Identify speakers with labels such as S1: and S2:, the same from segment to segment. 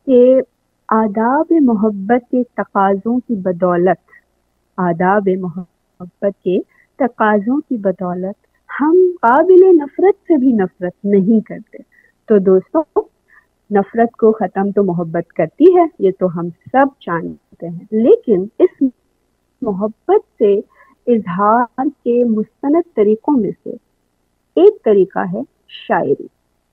S1: کہ آداب محبت کے تقاضوں کی بدولت، آداب محبت کے تقاضوں کی بدولت ہم قابل نفرت سے بھی نفرت نہیں کرتے. تو دوستوں، نفرت کو ختم تو محبت کرتی ہے، یہ تو ہم سب جانتے ہیں، لیکن اس محبت سے اظہار کے مستند طریقوں میں سے ایک طریقہ ہے شاعری،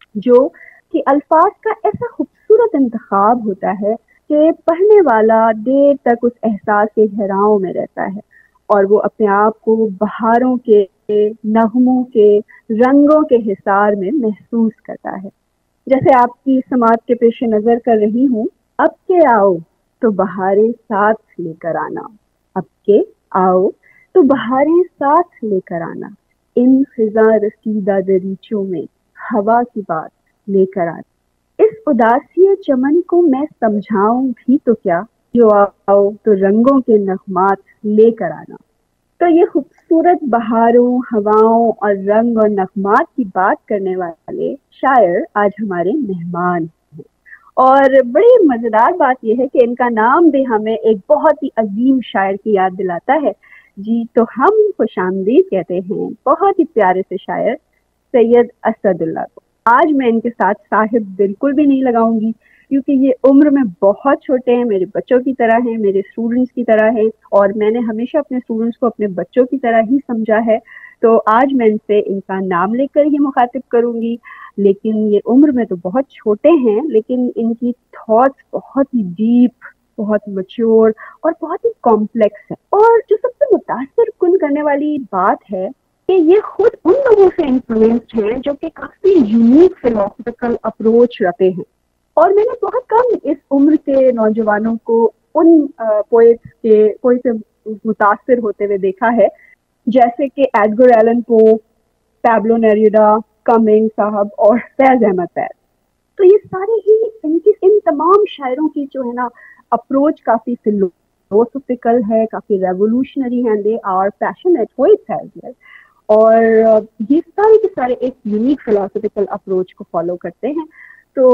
S1: جو کہ الفاظ کا ایسا خوبصورت انتخاب ہوتا ہے کہ پڑھنے والا دیر تک اس احساس کے گہراؤں میں رہتا ہے اور وہ اپنے آپ کو بہاروں کے، نغموں کے، رنگوں کے حصار میں محسوس کرتا ہے. جیسے آپ کی سماعت کے پیش نظر کر رہی ہوں، اب کے آؤ تو بہاریں ساتھ لے کر آنا، اب کے آؤ تو بہاریں ساتھ لے کر آنا، ان خزاں رسیدہ دریچوں میں ہوا کی بات لے کر آنا. اس اداسی چمن کو میں سمجھاؤں بھی تو کیا، جو آؤ تو رنگوں کے نغمات لے کر آنا. تو یہ خوبصورت بہاروں، ہواؤں اور رنگ اور نغمات کی بات کرنے والے شاعر آج ہمارے مہمان ہیں، اور بڑی مزیدار بات یہ ہے کہ ان کا نام بھی ہمیں ایک بہت ہی عظیم شاعر کی یاد دلاتا ہے. جی تو ہم خوش آمدید کہتے ہیں بہت ہی پیارے سے شاعر سید اسد اللہ کو. آج میں ان کے ساتھ صاحب بالکل بھی نہیں لگاؤں گی، کیونکہ یہ عمر میں بہت چھوٹے ہیں، میرے بچوں کی طرح ہیں، میرے اسٹوڈنٹس کی طرح ہیں، اور میں نے ہمیشہ اپنے اسٹوڈنٹس کو اپنے بچوں کی طرح ہی سمجھا ہے. تو آج میں ان سے ان کا نام لے کر ہی مخاطب کروں گی، لیکن یہ عمر میں تو بہت چھوٹے ہیں، لیکن ان کی تھاٹس بہت ہی ڈیپ، بہت میچور اور بہت ہی کمپلیکس ہے. اور جو سب سے متاثر کن کرنے والی بات ہے کہ یہ خود ان لوگوں سے انفلوئنسڈ ہیں جو کہ کافی یونیک فلاسفیکل اپروچ رکھتے ہیں. اور میں نے بہت کم اس عمر کے نوجوانوں کو ان پوئٹس کے کوئی سے متاثر ہوتے ہوئے دیکھا ہے، جیسے کہ Edgar Allan Poe, Pablo Neruda, Cumming صاحب اور فیض احمد فیض. تو یہ سارے ہی ان تمام شاعروں کی جو ہے نا اپروچ کافی فلاسفیکل ہے، کافی ریولوشنری ہیں، they are passionate poets as well. اور یہ سارے کے سارے ایک یونیک فلاسفیکل اپروچ کو فالو کرتے ہیں. تو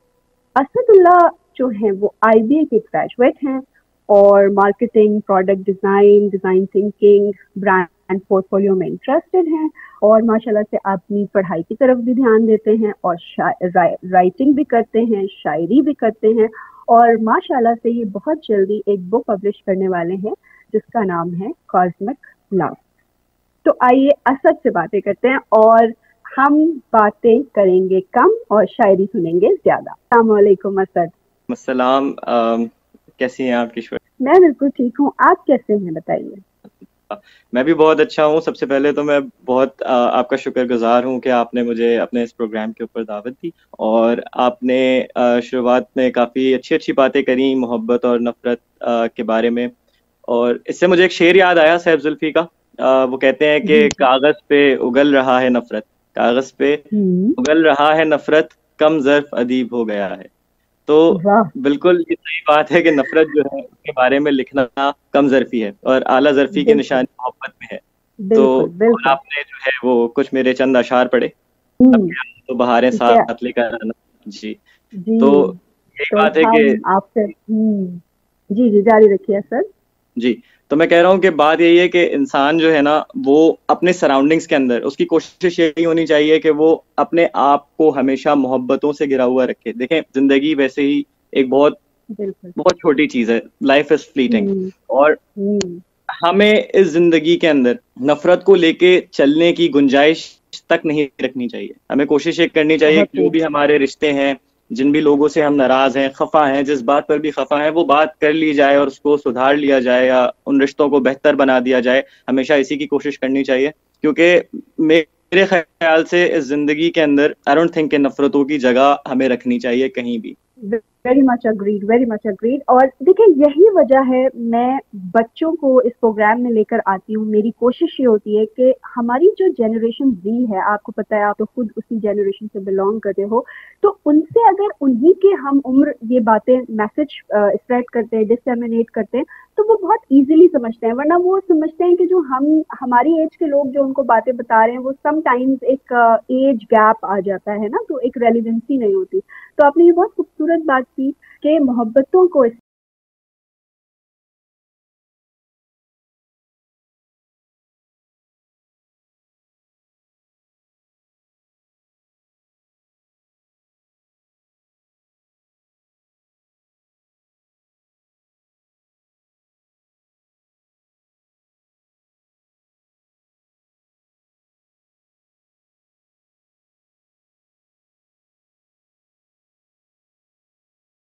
S1: اسد اللہ جو ہیں وہ آئی بی اے کے گریجویٹ ہیں اور marketing, product design, design thinking, brand portfolio میں انٹرسٹڈ ہیں، اور ماشاء اللہ سے اپنی پڑھائی کی طرف بھی دھیان دیتے ہیں، اور رائٹنگ بھی کرتے ہیں، شاعری بھی کرتے ہیں، اور ماشاء اللہ سے یہ بہت جلدی ایک بک پبلش کرنے والے ہیں جس کا نام ہے کاسمک لو. تو آئیے اسد سے باتیں کرتے ہیں، اور ہم باتیں کریں گے کم اور شاعری سنیں گے زیادہ. السلام علیکم اسد.
S2: السلام. کیسی ہیں آپ کشور؟
S1: میں بالکل ٹھیک ہوں، آپ کیسے ہیں بتائیے؟
S2: میں بھی بہت اچھا ہوں. سب سے پہلے تو میں بہت آپ کا شکر گزار ہوں کہ آپ نے مجھے اپنے اس پروگرام کے اوپر دعوت دی، اور آپ نے شروعات میں کافی اچھی اچھی باتیں کریں محبت اور نفرت کے بارے میں. اور اس سے مجھے ایک شعر یاد آیا صاحب زلفی کا. وہ کہتے ہیں کہ کاغذ پہ اگل رہا ہے نفرت، کاغذ پہ اگل رہا ہے نفرت، کم ظرف ادیب ہو گیا ہے. تو بالکل یہ صحیح بات ہے کہ نفرت جو ہے اس کے بارے میں لکھنا کم ظرفی ہے، اور اعلیٰ ظرفی کی نشانی محبت میں ہے. تو آپ نے جو ہے وہ کچھ میرے چند اشعار پڑھے، تو بہاریں ساتھ لے کر آنا. جی تو یہی بات ہے کہ
S1: آپ سے جی جاری رکھیے سر.
S2: جی تو میں کہہ رہا ہوں کہ بات یہی ہے کہ انسان جو ہے نا وہ اپنے سراؤنڈنگز کے اندر اس کی کوشش یہی ہونی چاہیے کہ وہ اپنے آپ کو ہمیشہ محبتوں سے گھرا ہوا رکھے. دیکھیں زندگی ویسے ہی ایک بہت چھوٹی چیز ہے، لائف از فلیٹنگ، اور ہمیں اس زندگی کے اندر نفرت کو لے کے چلنے کی گنجائش تک نہیں رکھنی چاہیے. ہمیں کوشش ایک کرنی چاہیے کہ جو بھی ہمارے رشتے ہیں، جن بھی لوگوں سے ہم ناراض ہیں، خفا ہیں، جس بات پر بھی خفا ہیں، وہ بات کر لی جائے اور اس کو سدھار لیا جائے یا ان رشتوں کو بہتر بنا دیا جائے. ہمیشہ اسی کی کوشش کرنی چاہیے، کیونکہ میرے خیال سے اس زندگی کے اندر آئی ڈونٹ تھنک کہ نفرتوں کی جگہ ہمیں رکھنی چاہیے کہیں بھی.
S1: Very much agreed, very much agreed. اور دیکھیں یہی وجہ ہے میں بچوں کو اس پروگرام میں لے کر آتی ہوں. میری کوشش یہ ہوتی ہے کہ ہماری جو جنریشن زی ہے، آپ کو پتہ ہے آپ تو خود اسی جنریشن سے بلانگ کرتے ہو، تو ان سے اگر انہی کے ہم عمر یہ باتیں میسج اسپریڈ کرتے ہیں، ڈسیمینیٹ کرتے ہیں، تو وہ بہت ایزیلی سمجھتے ہیں. ورنہ وہ سمجھتے ہیں کہ جو ہماری ایج کے لوگ جو ان کو باتیں بتا رہے ہیں وہ سم ٹائمز ایک ایج گیپ آ جاتا ہے نا، تو ایک ریلیونسی نہیں ہوتی. تو آپ نے یہ بہت خوبصورت بات की कि मोहब्बतों को